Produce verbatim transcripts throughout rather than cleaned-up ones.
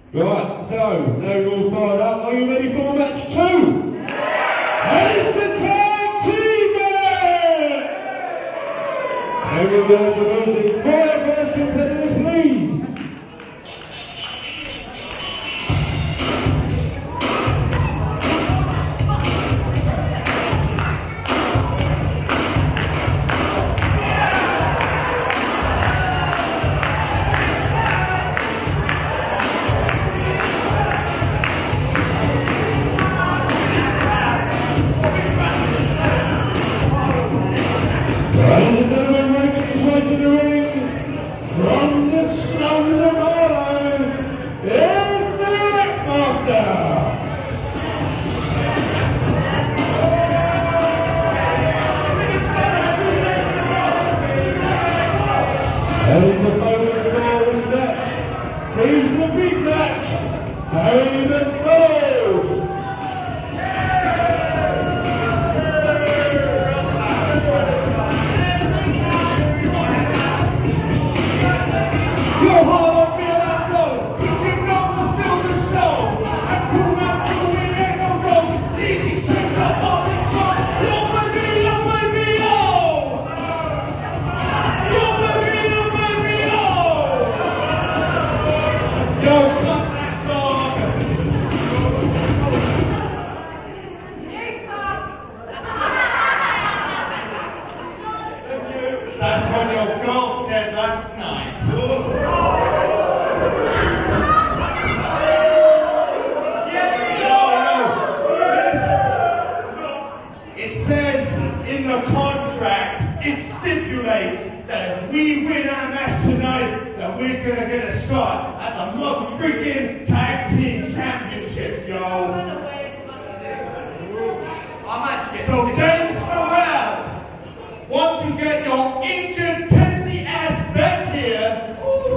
Right, so, now you're all fired up. Are you ready for match two? Yeah. It's a tag team match! And we're going to music for our first competitors, please. And in the moment of this match, here's the big match, Harry McFall. Your heart will feel that flow, if you know to feel the show, and prove out to me ain't no road, leave these tricks up on this one, you're with me, you're with me, oh! You're with me, you're with me, oh! Yo, cut that dog! That's what your girl said last night. It says in the contract, it stipulates that if we win our match tonight, that we're gonna get a shot at the motherfucking tag team championships, yo. So James Farrell, once you get your injured penalty ass back here,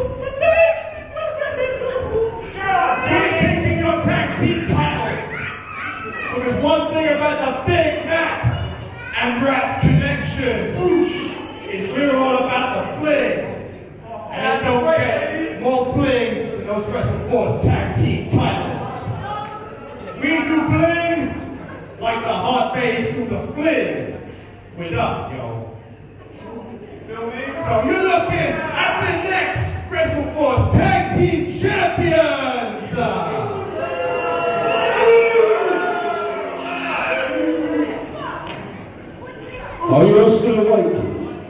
we're taking your tag team titles. So there's one thing about the Big Mac and Rap Connection, is we're all about the bling. And I don't get more bling than those Wrestle Force tag team titles. We do bling like the hot babes do the fling with us, yo. Feel me? So you're looking at the next Wrestle Force tag team champions. Are you all still awake?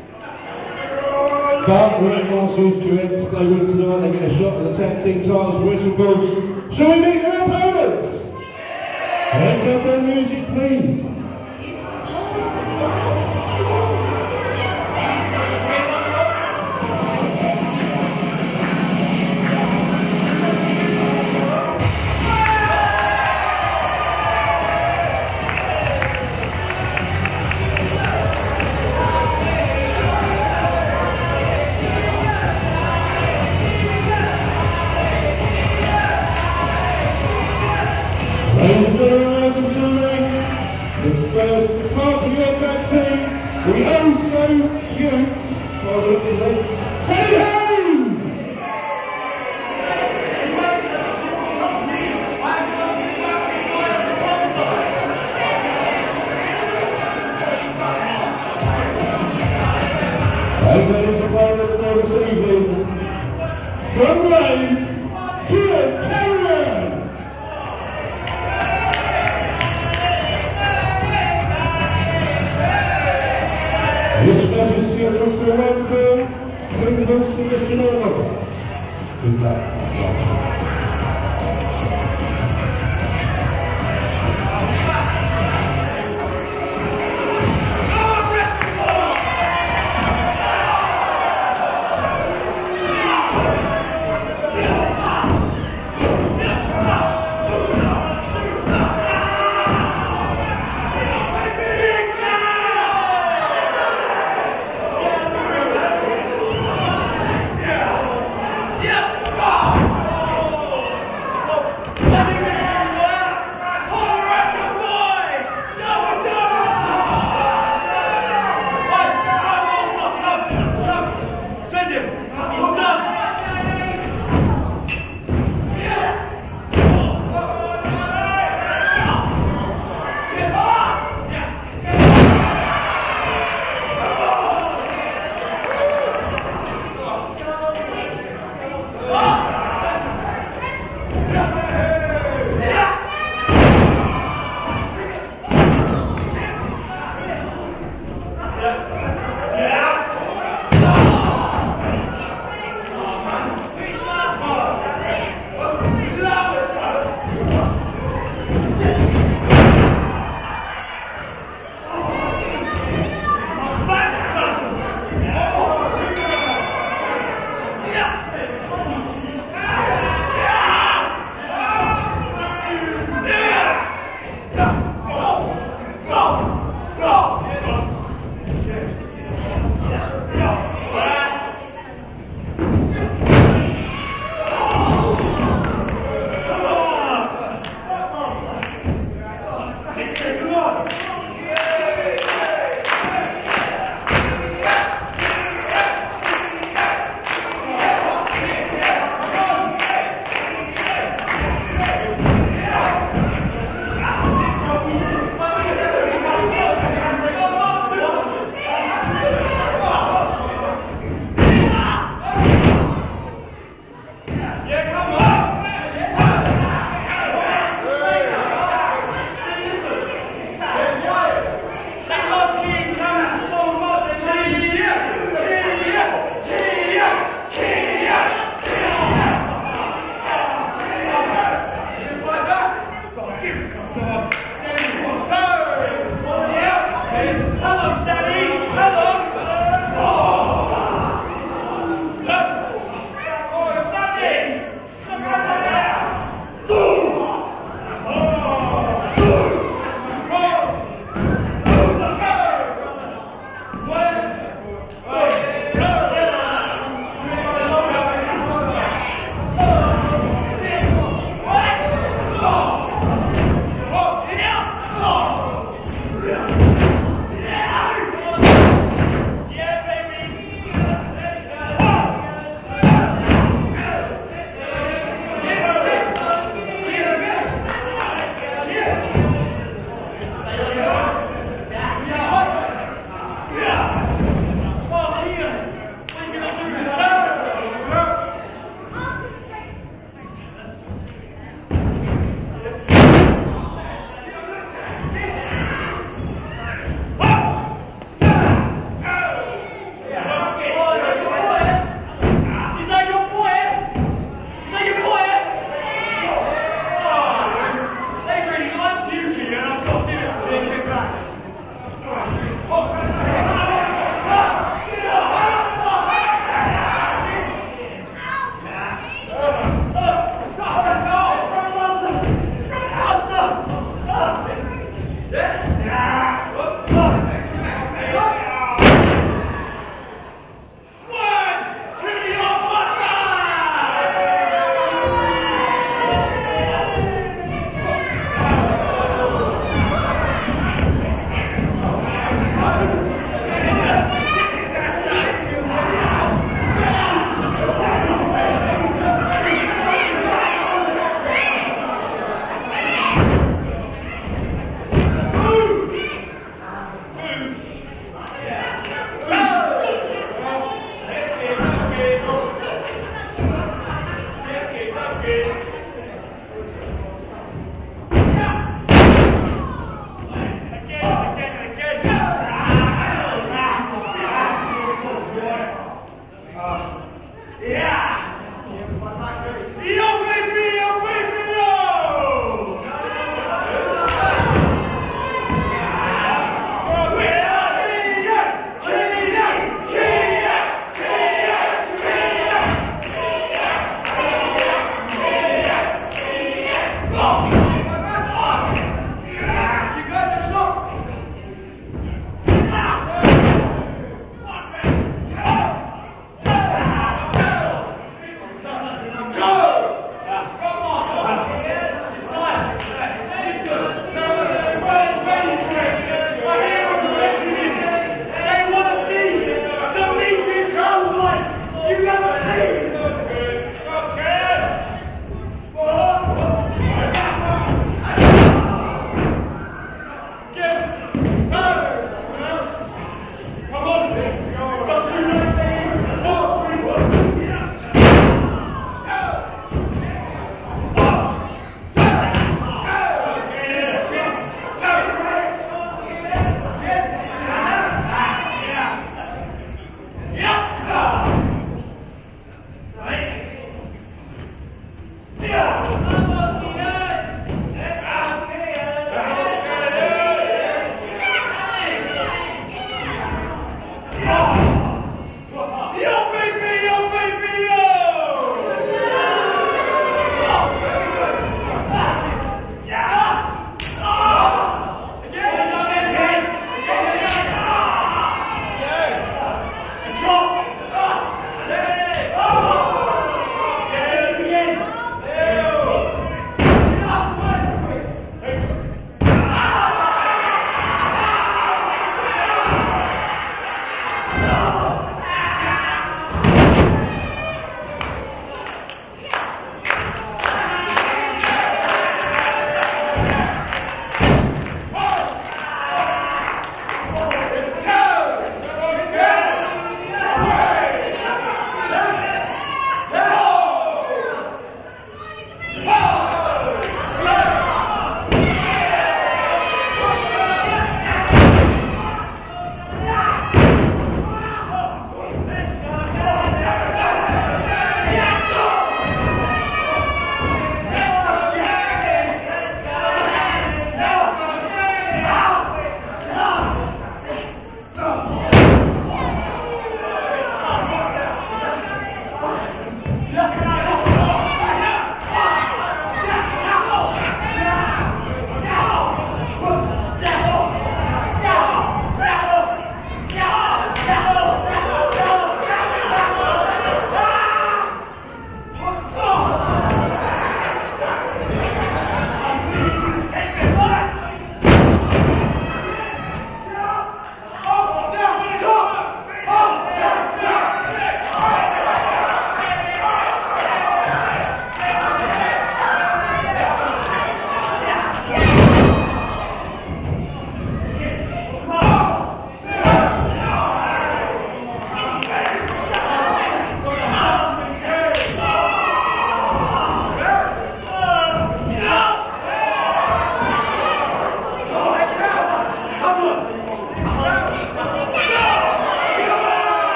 But we're at Marshall's correct to play with tonight. They get a shot at the tag team titles for Wrestle Force. Shall we meet their opponents? Let's have their music, please. The first part of your tag team, we oh so cute, by the looks of it, Teddy Hayes! And ladies and gentlemen, the notice this evening, from Rays, Kieran Cameron! His Majesty of the Welfare, Criminal Solicitor. Good luck. Yes!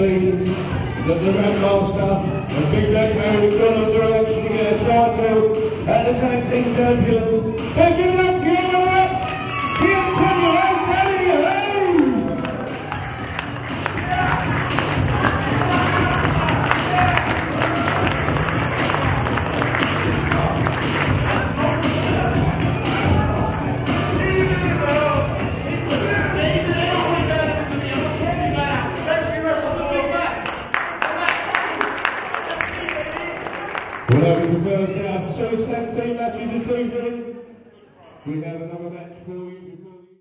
congratulations that the Grandmaster and Big Black Mary McDonald are actually going to title at the Tag Team Champions. They're giving up Guillermo Rats, Kim Tanya, and Danny Hayes! Well, that was the first out of two tag team matches this evening. We have another match for you.